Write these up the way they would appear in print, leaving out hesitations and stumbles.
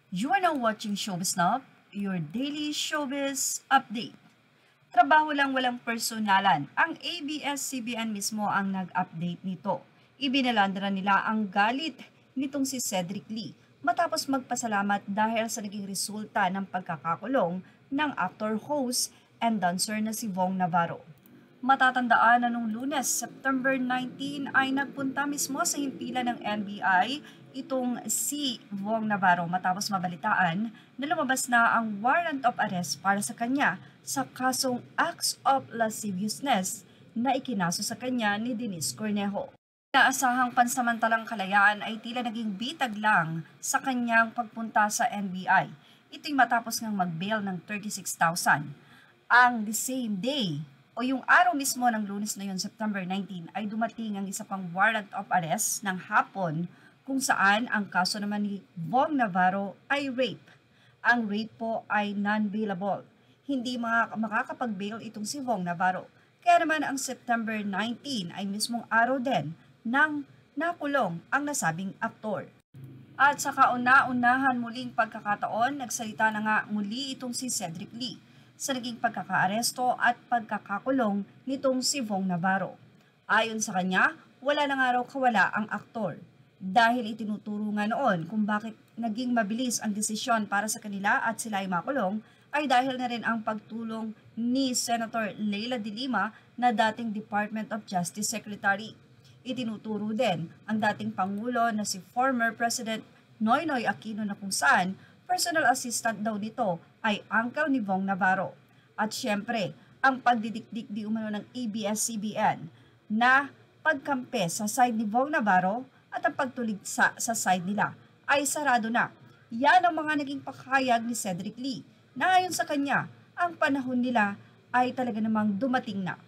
You are now watching Showbiz Now, your daily showbiz update. Trabaho lang walang personalan. Ang ABS-CBN mismo ang nag-update nito. Ibinalandra nila ang galit nitong si Cedric Lee matapos magpasalamat dahil sa naging resulta ng pagkakakulong ng actor, host, and dancer na si Vhong Navarro. Matatandaan na nung Lunes, September 19 ay nagpunta mismo sa himpilan ng NBI itong si Vhong Navarro matapos mabalitaan na lumabas na ang warrant of arrest para sa kanya sa kasong acts of lasciviousness na ikinaso sa kanya ni Denise Cornejo. Inaasahang pansamantalang kalayaan ay tila naging bitag lang sa kanyang pagpunta sa NBI. Ito'y matapos ngang mag-bail ng 36,000. Ang the same day, o yung araw mismo ng Lunes na yun, September 19, ay dumating ang isa pang warrant of arrest ng hapon kung saan ang kaso naman ni Vhong Navarro ay rape. Ang rape po ay non-bailable. Hindi makakapag-bail itong si Vhong Navarro. Kaya naman ang September 19 ay mismong araw din nang nakulong ang nasabing aktor. At sa kauna-unahan muling pagkakataon, nagsalita na nga muli itong si Cedric Lee sa naging pagkakaaresto at pagkakakulong nitong si Vhong Navarro. Ayon sa kanya, wala na nga raw kawala ang aktor dahil itinuturo nga noon kung bakit naging mabilis ang desisyon para sa kanila at sila ay makulong ay dahil na rin ang pagtulong ni Senator Leila de Lima na dating Department of Justice Secretary. Itinuturo din ang dating Pangulo na si former President Noynoy Aquino na kung saan personal assistant daw nito ay uncle ni Vhong Navarro. At syempre, ang pagdidikdik di umano ng ABS-CBN na pagkampe sa side ni Vhong Navarro at ang pagtulig sa side nila ay sarado na. Yan ang mga naging pakayag ni Cedric Lee na ayon sa kanya, ang panahon nila ay talaga namang dumating na.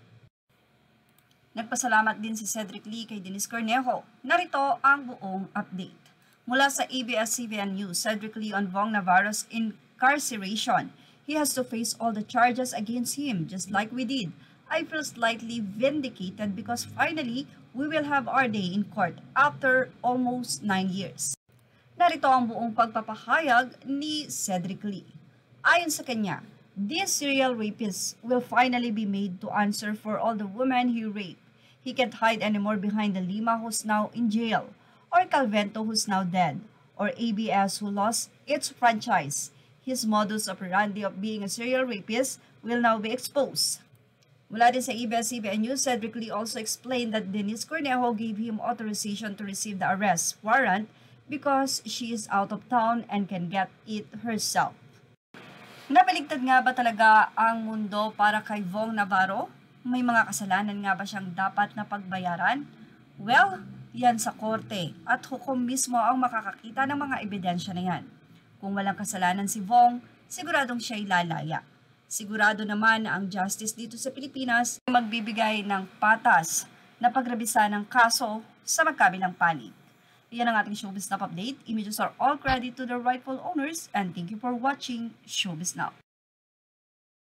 Nagpasalamat din si Cedric Lee kay Denise Cornejo. Narito ang buong update. Mula sa ABS-CBN News, Cedric Lee on Vhong Navarro's incarceration. He has to face all the charges against him, just like we did. I feel slightly vindicated because finally, we will have our day in court after almost 9 years. Narito ang buong pagpapahayag ni Cedric Lee. Ayon sa kanya, this serial rapist will finally be made to answer for all the women he raped. He can't hide anymore behind the Lima who's now in jail, or Calvento who's now dead, or ABS who lost its franchise. His modus operandi of being a serial rapist will now be exposed. Mula din sa ABS-CBN News, Cedric Lee also explained that Denise Cornejo gave him authorization to receive the arrest warrant because she is out of town and can get it herself. Nabaligtad nga ba talaga ang mundo para kay Vhong Navarro? May mga kasalanan nga ba siyang dapat na pagbayaran? Well, yan sa korte at hukom mismo ang makakakita ng mga ebidensya na yan. Kung walang kasalanan si Vhong, siguradong siya'y lalaya. Sigurado naman na ang justice dito sa Pilipinas ay magbibigay ng patas na pagrabisa ng kaso sa magkabilang panig. Yan ang ating Showbiz Now update. Images are all credit to the rightful owners and thank you for watching Showbiz Now.